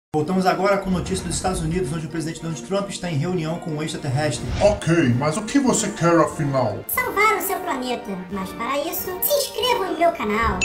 Voltamos agora com notícia dos Estados Unidos, onde o presidente Donald Trump está em reunião com um extraterrestre. Ok, mas o que você quer afinal? Salvar o seu planeta, mas para isso, se inscreva no meu canal.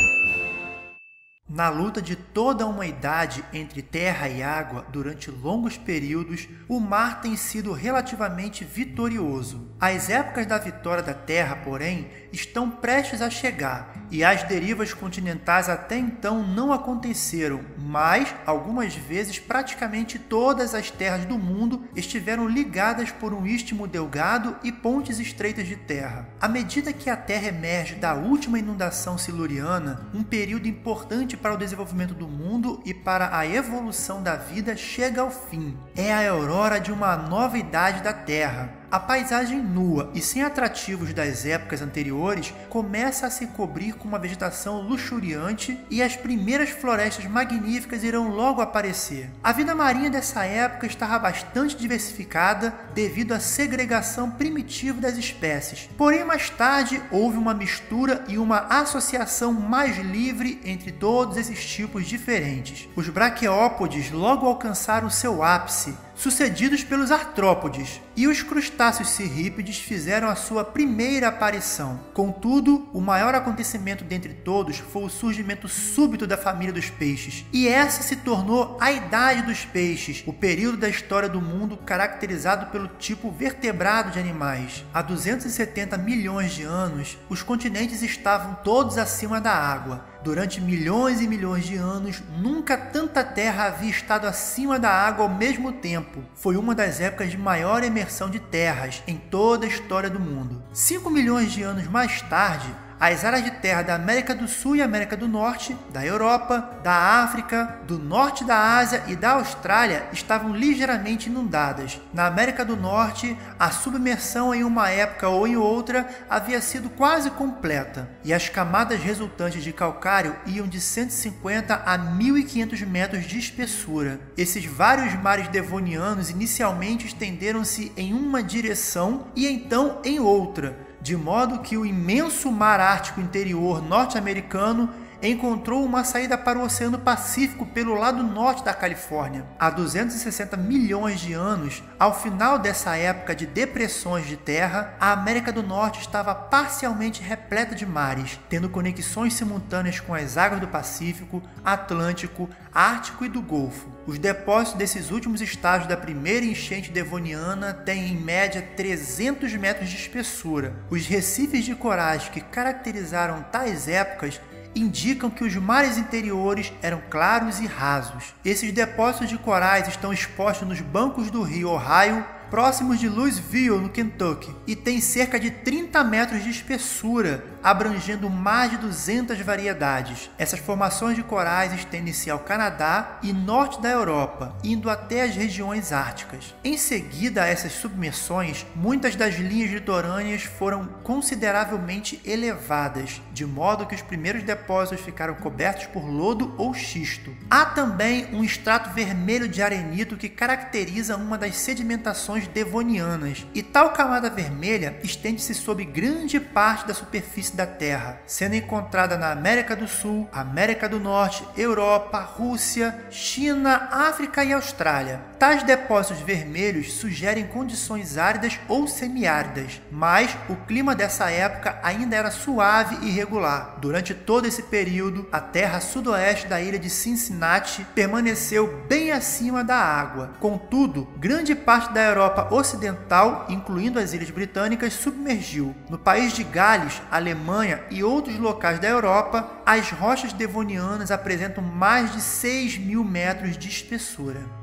Na luta de toda uma idade entre terra e água durante longos períodos, o mar tem sido relativamente vitorioso. As épocas da vitória da terra, porém, estão prestes a chegar e as derivas continentais até então não aconteceram, mas algumas vezes praticamente todas as terras do mundo estiveram ligadas por um istmo delgado e pontes estreitas de terra. À medida que a Terra emerge da última inundação siluriana, um período importante para o desenvolvimento do mundo e para a evolução da vida chega ao fim. É a aurora de uma nova idade da Terra. A paisagem nua e sem atrativos das épocas anteriores começa a se cobrir com uma vegetação luxuriante e as primeiras florestas magníficas irão logo aparecer. A vida marinha dessa época estava bastante diversificada devido à segregação primitiva das espécies. Porém, mais tarde houve uma mistura e uma associação mais livre entre todos esses tipos diferentes. Os braquiópodes logo alcançaram seu ápice, sucedidos pelos artrópodes, e os crustáceos cirrípedes fizeram a sua primeira aparição. Contudo, o maior acontecimento dentre todos foi o surgimento súbito da família dos peixes, e essa se tornou a Idade dos Peixes, o período da história do mundo caracterizado pelo tipo vertebrado de animais. Há 270 milhões de anos, os continentes estavam todos acima da água. Durante milhões e milhões de anos, nunca tanta terra havia estado acima da água ao mesmo tempo. Foi uma das épocas de maior emersão de terras em toda a história do mundo. 5 milhões de anos mais tarde, as áreas de terra da América do Sul e América do Norte, da Europa, da África, do Norte da Ásia e da Austrália estavam ligeiramente inundadas. Na América do Norte, a submersão em uma época ou em outra havia sido quase completa, e as camadas resultantes de calcário iam de 150 a 1.500 metros de espessura. Esses vários mares devonianos inicialmente estenderam-se em uma direção e então em outra, de modo que o imenso mar Ártico interior norte-americano encontrou uma saída para o Oceano Pacífico pelo lado norte da Califórnia. Há 260 milhões de anos, ao final dessa época de depressões de terra, a América do Norte estava parcialmente repleta de mares, tendo conexões simultâneas com as águas do Pacífico, Atlântico, Ártico e do Golfo. Os depósitos desses últimos estágios da primeira enchente devoniana têm em média 300 metros de espessura. Os recifes de corais que caracterizaram tais épocas indicam que os mares interiores eram claros e rasos. Esses depósitos de corais estão expostos nos bancos do rio Ohio, próximos de Louisville, no Kentucky, e tem cerca de 30 metros de espessura, abrangendo mais de 200 variedades. Essas formações de corais estendem-se ao Canadá e norte da Europa, indo até as regiões árticas. Em seguida a essas submersões, muitas das linhas litorâneas foram consideravelmente elevadas, de modo que os primeiros depósitos ficaram cobertos por lodo ou xisto. Há também um extrato vermelho de arenito que caracteriza uma das sedimentações devonianas, e tal camada vermelha estende-se sobre grande parte da superfície da Terra, sendo encontrada na América do Sul, América do Norte, Europa, Rússia, China, África e Austrália. Tais depósitos vermelhos sugerem condições áridas ou semiáridas, mas o clima dessa época ainda era suave e regular. Durante todo esse período, a terra sudoeste da ilha de Cincinnati permaneceu bem acima da água. Contudo, grande parte da Europa ocidental, incluindo as ilhas britânicas, submergiu. No país de Gales, Alemanha e outros locais da Europa, as rochas devonianas apresentam mais de 6.000 metros de espessura.